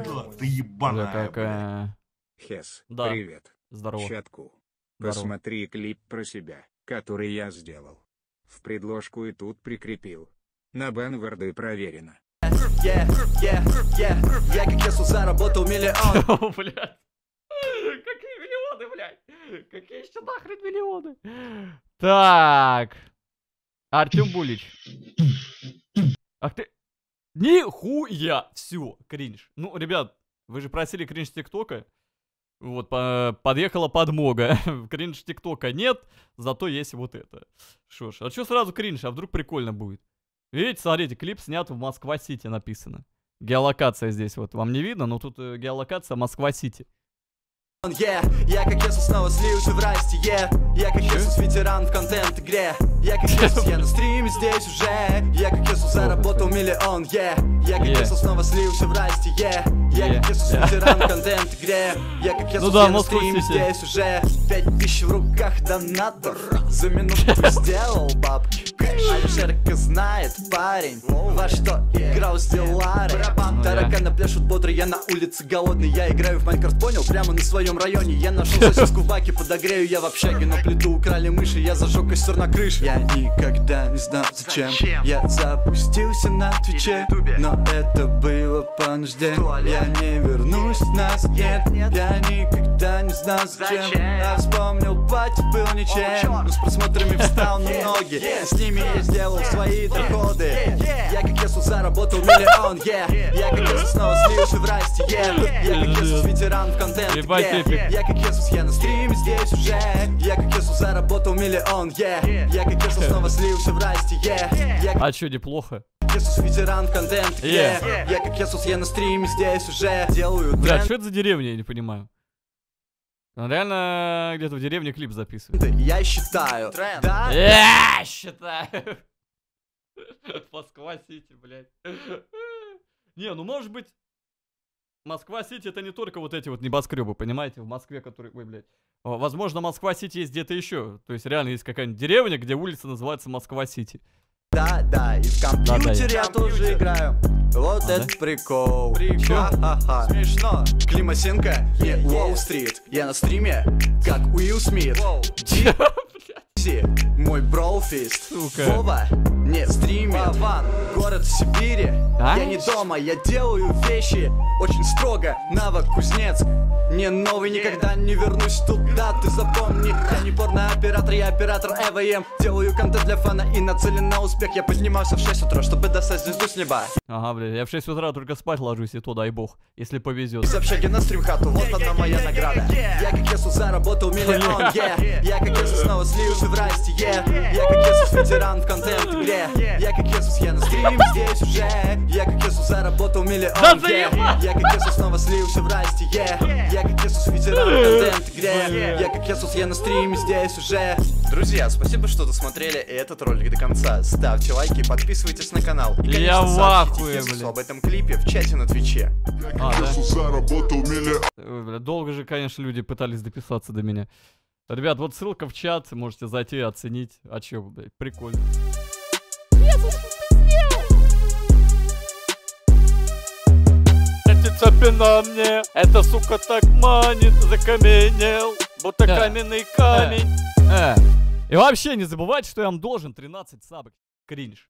Ты ебаная, какая... Хес, Да. привет. Здорово. Чатку. Здорово. Посмотри клип про себя, который я сделал. В предложку и тут прикрепил. На банворды проверено. Я как Иисус заработал миллион. Блядь. Какие миллионы, блядь? Какие еще нахрен миллионы? Так. Артем Булич. Ах ты... Нихуя! Все, кринж. Ну, ребят, вы же просили кринж ТикТока. Вот, подъехала подмога. Кринж ТикТока нет, зато есть вот это. Шо ж, а что сразу кринж? А вдруг прикольно будет? Видите, смотрите, клип снят в Москва-Сити написано. Геолокация здесь вот. Вам не видно, но тут геолокация Москва-Сити. Я как Иисус снова слился в расти, я как Иисус ветеран в контент-игре. Я как Иисус, я на стриме здесь уже. Я как Иисус заработал миллион, я как Иисус снова слился в расти, я как Иисус ветеран в контент-игре. Я как Иисус, я на стриме здесь уже. 5000 в руках донатор, за минутку сделал бабки. Альшерка знает парень, во что играл с Диларой. Тараканы пляшут бодро, я на улице голодный. Я играю в Майнкрафт, понял, прямо на своем районе. Я нашел сосиску в баке, подогрею я в общаге. Но плиту украли мыши, я зажег костер на крыше. Я никогда не знал зачем я запустился на Твиче, но это было по нужде. Я не вернусь назад, нет, я никогда не знал зачем. Я вспомнил, батя был ничем, но с просмотрами встал на ноги. С ними я сделал свои доходы. Я как Иисус заработал миллион, я как Иисус снова слился в расти, я как Иисус ветеран в контент-игре. Я как Иисус, я на стриме здесь уже. Я как Иисус заработал миллион, я как Иисус снова слился в расти, А чё, неплохо? Иисус ветеран в контент-игре. Я как Иисус, я на стриме здесь уже. Делаю Бля, что это за деревня, я не понимаю. Он реально где-то в деревне клип записывает. Я считаю. Да? Я считаю. Москва-Сити, блядь. Не, ну может быть... Москва-Сити это не только вот эти вот небоскребы, понимаете, в Москве, которые... Ой, блядь. Возможно, Москва-Сити есть где-то еще. То есть реально есть какая-нибудь деревня, где улица называется Москва-Сити. Да, и в компьютере я тоже играю. Вот это прикол. Ха-ха-ха. Смешно. Климасенко, не Уолл-стрит. Я на стриме, как Уилл Смит. Мой бролфист. Вова, не стример. Город в Сибири. Я не дома, я делаю вещи очень строго. Новокузнецк. Не новый, никогда не вернусь туда, ты запомни. Я не порно-оператор, я оператор ЭВМ. Делаю контент для фана и нацелен на успех. Я поднимался в 6 утра, чтобы достать звезду с неба. Ага, блядь, я в 6 утра только спать ложусь, и то дай бог, если повезет. Из общаги на стрим-хату, вот она моя награда. Я как Иисус заработал миллион, я как Иисус снова слился в расти, я как Иисус ветеран в контент-игре. Я как Иисус, я на стриме здесь уже. Я как Иисус заработал миллион, я как Иисус снова слился в расти, я как Иисус ветеран в контент-игре. Я как Иисус, я на стриме здесь уже. Друзья, спасибо, что досмотрели этот ролик до конца. Ставьте лайки, подписывайтесь на канал. И, конечно, я в ахуе, сообщите об этом клипе в чате на Твиче. Бля, долго же, конечно, люди пытались дописаться до меня. Ребят, вот ссылка в чат, можете зайти и оценить. А чё, блядь, прикольно. Эти цепи на мне, эта сука так манит, закаменел, будто каменный камень. И вообще не забывайте, что я вам должен 13 сабок. Кринж.